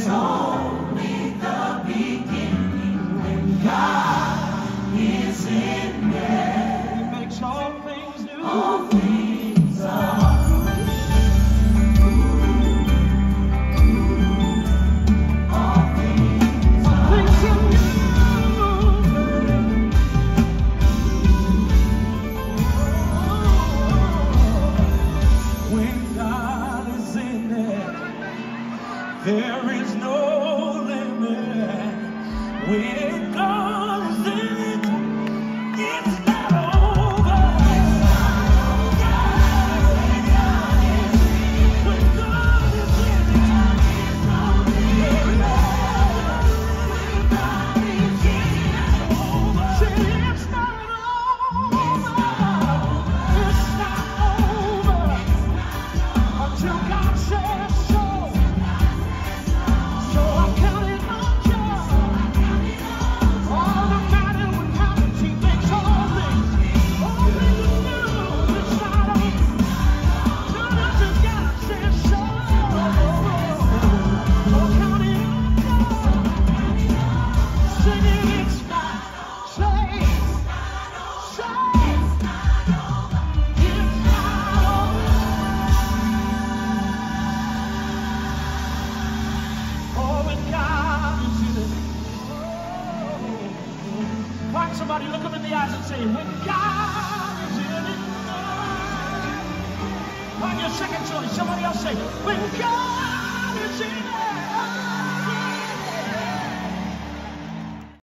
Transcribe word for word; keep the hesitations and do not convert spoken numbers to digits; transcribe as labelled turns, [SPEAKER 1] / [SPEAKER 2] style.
[SPEAKER 1] only the beginning when God is in there. He makes all things new. All things are there is no limit when God is in it. It's not over. When God is in it, when God is in it, it's not over. Say it's not over. It's not over until God says so. Somebody look him in the eyes and say, when God is in it. Find your second choice. Somebody else say, when God is in it.